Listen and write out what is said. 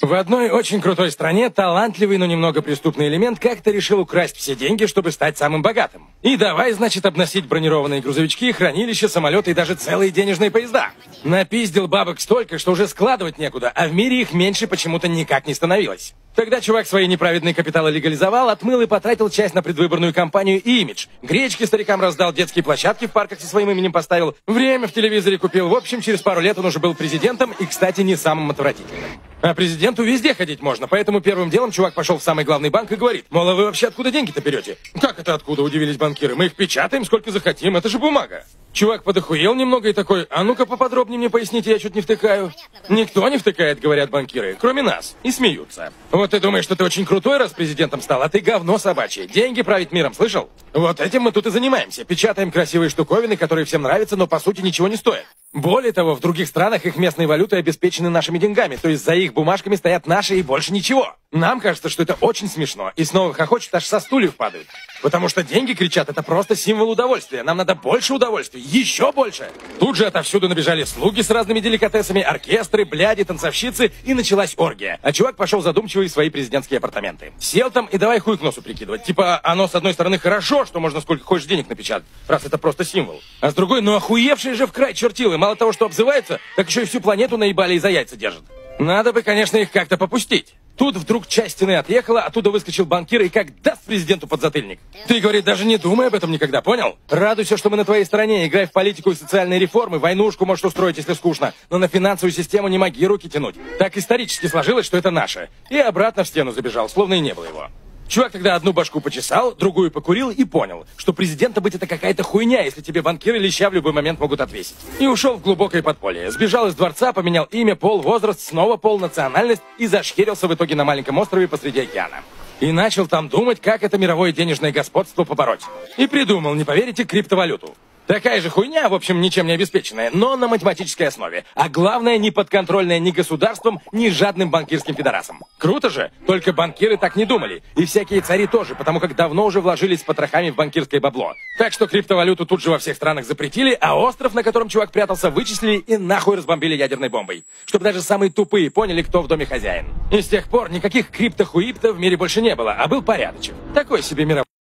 В одной очень крутой стране талантливый, но немного преступный элемент как-то решил украсть все деньги, чтобы стать самым богатым. И давай, значит, обносить бронированные грузовички, хранилища, самолеты и даже целые денежные поезда. Напиздил бабок столько, что уже складывать некуда, а в мире их меньше почему-то никак не становилось. Тогда чувак свои неправедные капиталы легализовал, отмыл и потратил часть на предвыборную кампанию и имидж. Гречки старикам раздал, детские площадки в парках со своим именем поставил, время в телевизоре купил. В общем, через пару лет он уже был президентом и, кстати, не самым отвратительным. А президенту везде ходить можно, поэтому первым делом чувак пошел в самый главный банк и говорит: мол, а вы вообще откуда деньги-то берете? Как это откуда, удивились банкиры? Мы их печатаем сколько захотим, это же бумага. Чувак подохуел немного и такой: а ну-ка поподробнее мне поясните, я чуть не втыкаю. Никто не втыкает, говорят банкиры, кроме нас. И смеются. Вот ты думаешь, что ты очень крутой, раз президентом стал, а ты говно собачье. Деньги править миром, слышал? Вот этим мы тут и занимаемся. Печатаем красивые штуковины, которые всем нравятся, но по сути ничего не стоят. Более того, в других странах их местные валюты обеспечены нашими деньгами, то есть за их бумажками стоят наши и больше ничего. Нам кажется, что это очень смешно, и снова хохочут, аж со стульев падают. Потому что деньги, кричат, это просто символ удовольствия. Нам надо больше удовольствия, еще больше. Тут же отовсюду набежали слуги с разными деликатесами, оркестры, бляди, танцовщицы, и началась оргия. А чувак пошел задумчивый в свои президентские апартаменты. Сел там и давай хуй к носу прикидывать. Типа, оно с одной стороны хорошо, что можно сколько хочешь денег напечатать, раз это просто символ. А с другой, ну охуевшие же в край чертилы. Мало того, что обзываются, так еще и всю планету наебали и за яйца держат. Надо бы, конечно, их как-то попустить. Тут вдруг часть стены отъехала, оттуда выскочил банкир и как даст президенту подзатыльник. Ты, говорит, даже не думай об этом никогда, понял? Радуйся, что мы на твоей стороне, играй в политику и социальные реформы, войнушку можешь устроить, если скучно, но на финансовую систему не моги руки тянуть. Так исторически сложилось, что это наше. И обратно в стену забежал, словно и не было его. Чувак тогда одну башку почесал, другую покурил и понял, что президента быть это какая-то хуйня, если тебе банкиры леща в любой момент могут отвесить. И ушел в глубокое подполье. Сбежал из дворца, поменял имя, пол, возраст, снова пол, национальность и зашхерился в итоге на маленьком острове посреди океана. И начал там думать, как это мировое денежное господство побороть. И придумал, не поверите, криптовалюту. Такая же хуйня, в общем, ничем не обеспеченная, но на математической основе. А главное, не подконтрольная ни государством, ни жадным банкирским пидорасом. Круто же, только банкиры так не думали. И всякие цари тоже, потому как давно уже вложились с потрохами в банкирское бабло. Так что криптовалюту тут же во всех странах запретили, а остров, на котором чувак прятался, вычислили и нахуй разбомбили ядерной бомбой. Чтобы даже самые тупые поняли, кто в доме хозяин. И с тех пор никаких криптохуиптов в мире больше не было, а был порядочек. Такой себе мировой.